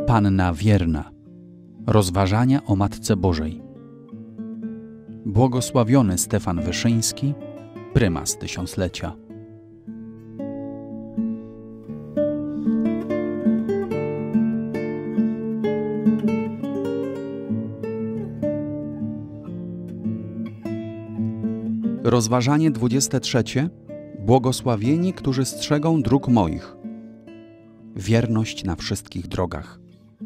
Panna wierna. Rozważania o Matce Bożej. Błogosławiony Stefan Wyszyński, prymas tysiąclecia. Rozważanie 23. Błogosławieni, którzy strzegą dróg moich. Wierność na wszystkich drogach.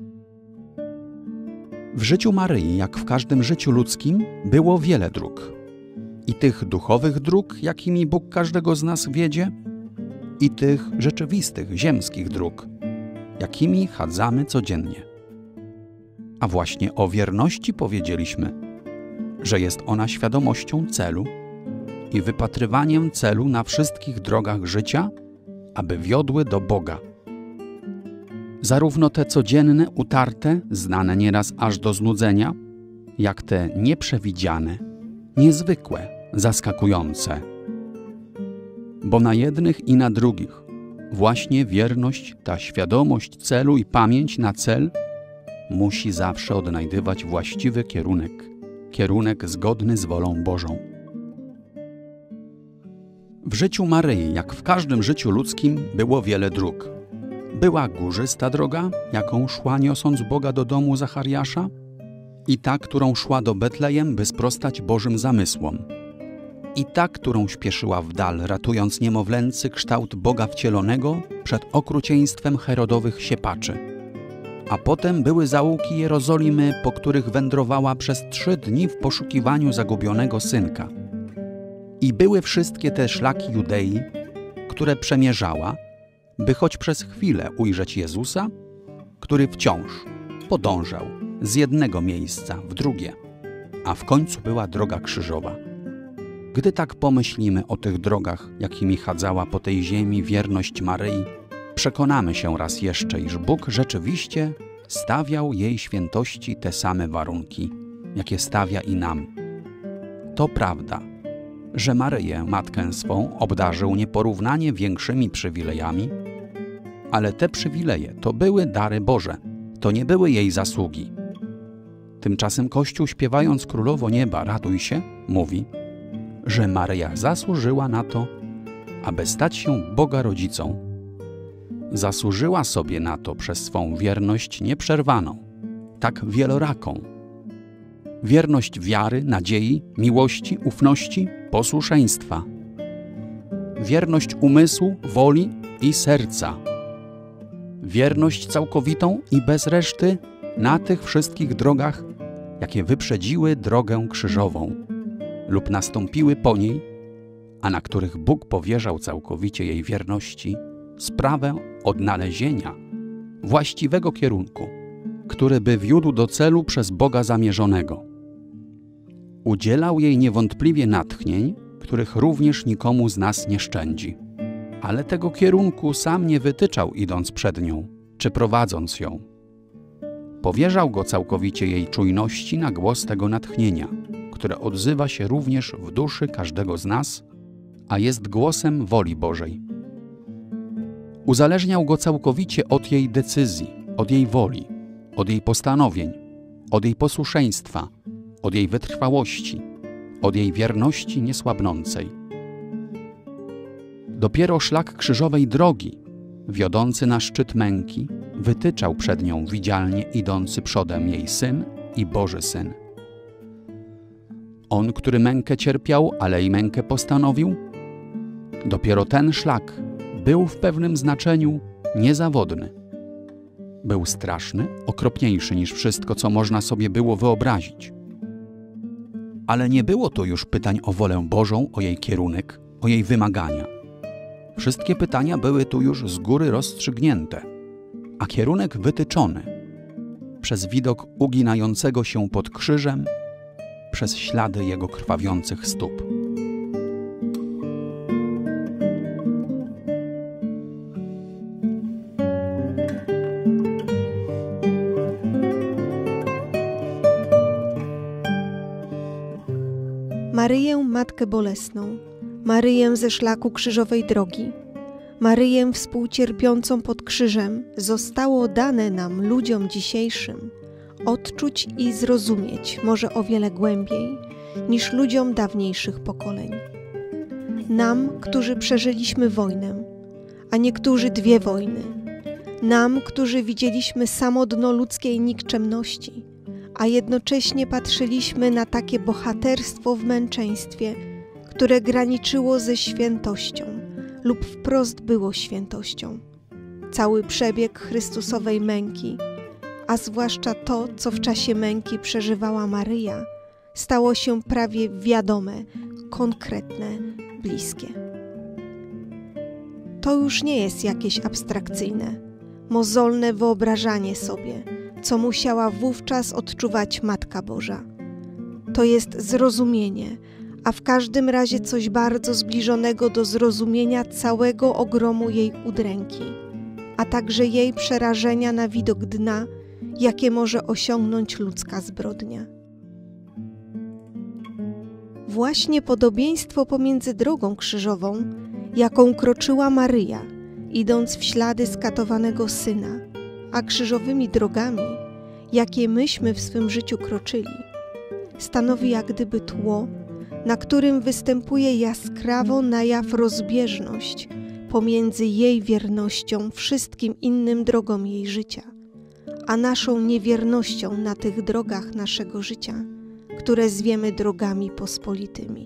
W życiu Maryi, jak w każdym życiu ludzkim, było wiele dróg. I tych duchowych dróg, jakimi Bóg każdego z nas wiedzie, i tych rzeczywistych, ziemskich dróg, jakimi chadzamy codziennie. A właśnie o wierności powiedzieliśmy, że jest ona świadomością celu i wypatrywaniem celu na wszystkich drogach życia, aby wiodły do Boga. Zarówno te codzienne, utarte, znane nieraz aż do znudzenia, jak te nieprzewidziane, niezwykłe, zaskakujące. Bo na jednych i na drugich właśnie wierność, ta świadomość celu i pamięć na cel musi zawsze odnajdywać właściwy kierunek zgodny z wolą Bożą. W życiu Maryi, jak w każdym życiu ludzkim, było wiele dróg. Była górzysta droga, jaką szła niosąc Boga do domu Zachariasza, i ta, którą szła do Betlejem, by sprostać Bożym zamysłom. I ta, którą śpieszyła w dal, ratując niemowlęcy kształt Boga wcielonego przed okrucieństwem Herodowych siepaczy. A potem były zaułki Jerozolimy, po których wędrowała przez 3 dni w poszukiwaniu zagubionego synka. I były wszystkie te szlaki Judei, które przemierzała, by choć przez chwilę ujrzeć Jezusa, który wciąż podążał z jednego miejsca w drugie, a w końcu była droga krzyżowa. Gdy tak pomyślimy o tych drogach, jakimi chadzała po tej ziemi wierność Maryi, przekonamy się raz jeszcze, iż Bóg rzeczywiście stawiał jej świętości te same warunki, jakie stawia i nam. To prawda, że Maryję, matkę swą, obdarzył nieporównanie większymi przywilejami, ale te przywileje to były dary Boże, to nie były jej zasługi. Tymczasem Kościół, śpiewając Królowo Nieba, raduj się, mówi, że Maryja zasłużyła na to, aby stać się Boga rodzicą. Zasłużyła sobie na to przez swą wierność nieprzerwaną, tak wieloraką. Wierność wiary, nadziei, miłości, ufności, posłuszeństwa. Wierność umysłu, woli i serca. Wierność całkowitą i bez reszty na tych wszystkich drogach, jakie wyprzedziły drogę krzyżową lub nastąpiły po niej, a na których Bóg powierzał całkowicie jej wierności sprawę odnalezienia właściwego kierunku, który by wiódł do celu przez Boga zamierzonego. Udzielał jej niewątpliwie natchnień, których również nikomu z nas nie szczędzi. Ale tego kierunku sam nie wytyczał, idąc przed nią, czy prowadząc ją. Powierzał go całkowicie jej czujności na głos tego natchnienia, które odzywa się również w duszy każdego z nas, a jest głosem woli Bożej. Uzależniał go całkowicie od jej decyzji, od jej woli, od jej postanowień, od jej posłuszeństwa, od jej wytrwałości, od jej wierności niesłabnącej. Dopiero szlak krzyżowej drogi, wiodący na szczyt męki, wytyczał przed nią widzialnie idący przodem jej Syn i Boży Syn. On, który mękę cierpiał, ale i mękę postanowił, dopiero ten szlak był w pewnym znaczeniu niezawodny. Był straszny, okropniejszy niż wszystko, co można sobie było wyobrazić. Ale nie było to już pytań o wolę Bożą, o jej kierunek, o jej wymagania. Wszystkie pytania były tu już z góry rozstrzygnięte, a kierunek wytyczony przez widok uginającego się pod krzyżem, przez ślady jego krwawiących stóp. Maryję, Matkę Bolesną, Maryję ze szlaku krzyżowej drogi, Maryję współcierpiącą pod krzyżem, zostało dane nam, ludziom dzisiejszym, odczuć i zrozumieć może o wiele głębiej niż ludziom dawniejszych pokoleń. Nam, którzy przeżyliśmy wojnę, a niektórzy 2 wojny. Nam, którzy widzieliśmy samo dno ludzkiej nikczemności, a jednocześnie patrzyliśmy na takie bohaterstwo w męczeństwie, które graniczyło ze świętością lub wprost było świętością. Cały przebieg Chrystusowej męki, a zwłaszcza to, co w czasie męki przeżywała Maryja, stało się prawie wiadome, konkretne, bliskie. To już nie jest jakieś abstrakcyjne, mozolne wyobrażanie sobie, co musiała wówczas odczuwać Matka Boża. To jest zrozumienie, a w każdym razie coś bardzo zbliżonego do zrozumienia całego ogromu jej udręki, a także jej przerażenia na widok dna, jakie może osiągnąć ludzka zbrodnia. Właśnie podobieństwo pomiędzy drogą krzyżową, jaką kroczyła Maryja, idąc w ślady skatowanego Syna, a krzyżowymi drogami, jakie myśmy w swym życiu kroczyli, stanowi jak gdyby tło, na którym występuje jaskrawo na jaw rozbieżność pomiędzy jej wiernością wszystkim innym drogom jej życia, a naszą niewiernością na tych drogach naszego życia, które zwiemy drogami pospolitymi.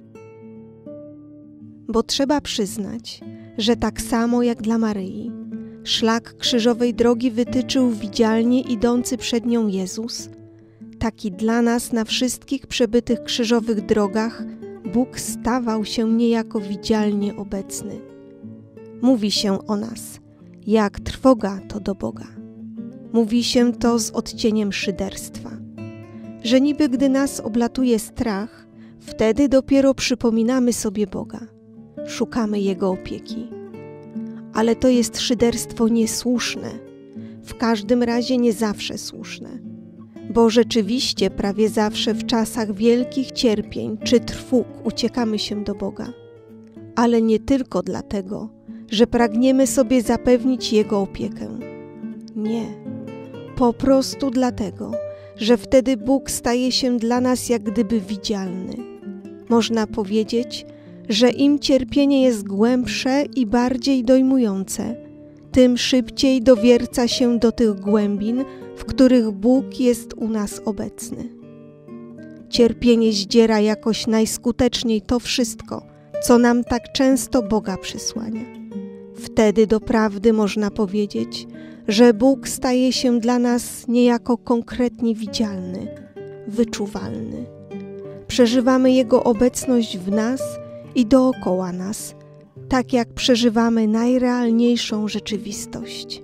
Bo trzeba przyznać, że tak samo jak dla Maryi, szlak krzyżowej drogi wytyczył widzialnie idący przed nią Jezus, tak i dla nas na wszystkich przebytych krzyżowych drogach Bóg stawał się niejako widzialnie obecny. Mówi się o nas, jak trwoga to do Boga. Mówi się to z odcieniem szyderstwa, że niby gdy nas oblatuje strach, wtedy dopiero przypominamy sobie Boga, szukamy Jego opieki. Ale to jest szyderstwo niesłuszne, w każdym razie nie zawsze słuszne, bo rzeczywiście prawie zawsze w czasach wielkich cierpień czy trwóg uciekamy się do Boga, ale nie tylko dlatego, że pragniemy sobie zapewnić Jego opiekę. Nie, po prostu dlatego, że wtedy Bóg staje się dla nas jak gdyby widzialny. Można powiedzieć, że im cierpienie jest głębsze i bardziej dojmujące, tym szybciej dowierca się do tych głębin, w których Bóg jest u nas obecny. Cierpienie zdziera jakoś najskuteczniej to wszystko, co nam tak często Boga przysłania. Wtedy doprawdy można powiedzieć, że Bóg staje się dla nas niejako konkretnie widzialny, wyczuwalny. Przeżywamy Jego obecność w nas i dookoła nas, tak jak przeżywamy najrealniejszą rzeczywistość.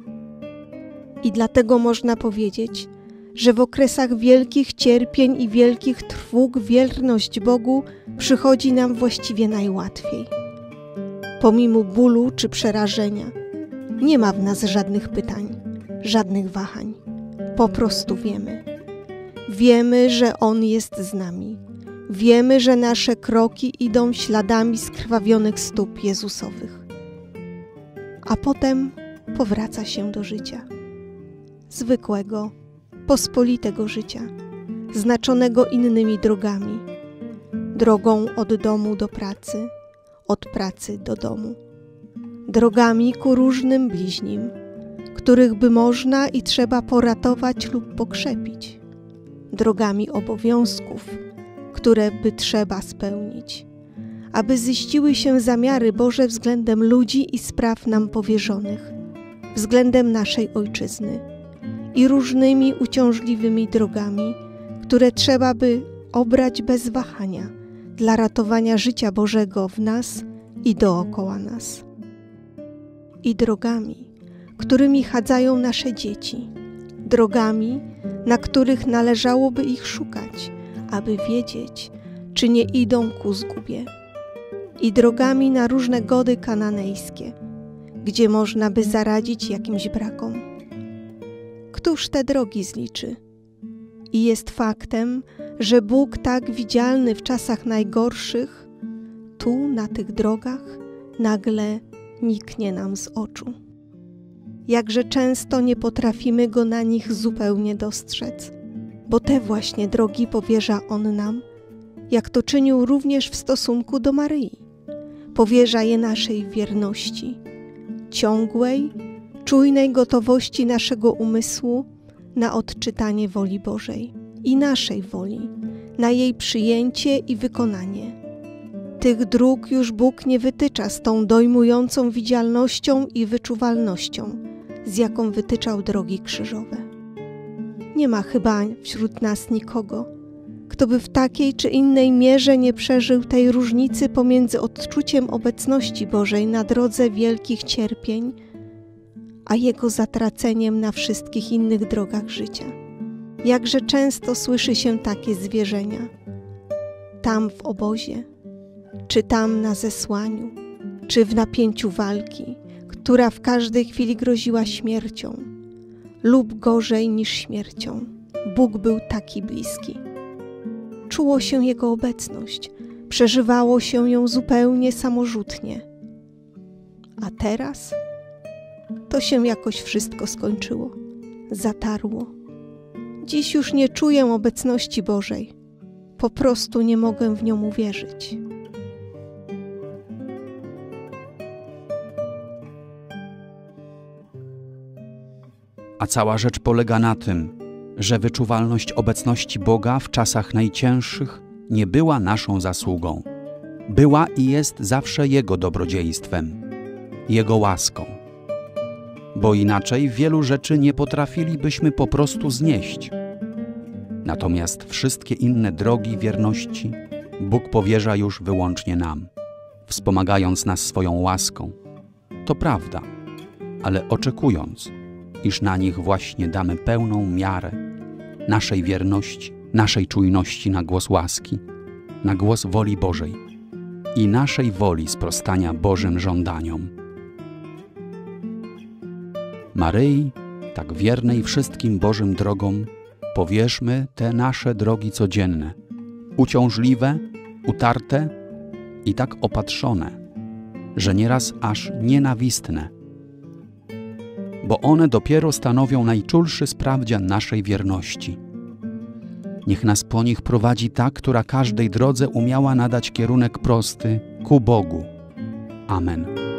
I dlatego można powiedzieć, że w okresach wielkich cierpień i wielkich trwóg wierność Bogu przychodzi nam właściwie najłatwiej. Pomimo bólu czy przerażenia, nie ma w nas żadnych pytań, żadnych wahań. Po prostu wiemy. Wiemy, że On jest z nami. Wiemy, że nasze kroki idą śladami skrwawionych stóp Jezusowych. A potem powraca się do życia. Zwykłego, pospolitego życia, znaczonego innymi drogami. Drogą od domu do pracy, od pracy do domu. Drogami ku różnym bliźnim, których by można i trzeba poratować lub pokrzepić. Drogami obowiązków, które by trzeba spełnić, aby ziściły się zamiary Boże względem ludzi i spraw nam powierzonych, względem naszej Ojczyzny i różnymi uciążliwymi drogami, które trzeba by obrać bez wahania dla ratowania życia Bożego w nas i dookoła nas. I drogami, którymi chadzają nasze dzieci, drogami, na których należałoby ich szukać, aby wiedzieć, czy nie idą ku zgubie, i drogami na różne gody kananejskie, gdzie można by zaradzić jakimś brakom. Któż te drogi zliczy? I jest faktem, że Bóg tak widzialny w czasach najgorszych, tu na tych drogach nagle niknie nam z oczu. Jakże często nie potrafimy Go na nich zupełnie dostrzec, bo te właśnie drogi powierza On nam, jak to czynił również w stosunku do Maryi. Powierza je naszej wierności, ciągłej, czujnej gotowości naszego umysłu na odczytanie woli Bożej i naszej woli, na jej przyjęcie i wykonanie. Tych dróg już Bóg nie wytycza z tą dojmującą widzialnością i wyczuwalnością, z jaką wytyczał drogi krzyżowe. Nie ma chyba wśród nas nikogo, kto by w takiej czy innej mierze nie przeżył tej różnicy pomiędzy odczuciem obecności Bożej na drodze wielkich cierpień, a Jego zatraceniem na wszystkich innych drogach życia. Jakże często słyszy się takie zwierzenia. Tam w obozie, czy tam na zesłaniu, czy w napięciu walki, która w każdej chwili groziła śmiercią, lub gorzej niż śmiercią. Bóg był taki bliski. Czuło się Jego obecność, przeżywało się ją zupełnie samorzutnie. A teraz to się jakoś wszystko skończyło, zatarło. Dziś już nie czuję obecności Bożej, po prostu nie mogę w nią uwierzyć. A cała rzecz polega na tym, że wyczuwalność obecności Boga w czasach najcięższych nie była naszą zasługą. Była i jest zawsze Jego dobrodziejstwem, Jego łaską. Bo inaczej wielu rzeczy nie potrafilibyśmy po prostu znieść. Natomiast wszystkie inne drogi wierności Bóg powierza już wyłącznie nam, wspomagając nas swoją łaską. To prawda, ale oczekując, iż na nich właśnie damy pełną miarę naszej wierności, naszej czujności na głos łaski, na głos woli Bożej i naszej woli sprostania Bożym żądaniom. Maryi, tak wiernej wszystkim Bożym drogom, powierzmy te nasze drogi codzienne, uciążliwe, utarte i tak opatrzone, że nieraz aż nienawistne, bo one dopiero stanowią najczulszy sprawdzian naszej wierności. Niech nas po nich prowadzi ta, która każdej drodze umiała nadać kierunek prosty ku Bogu. Amen.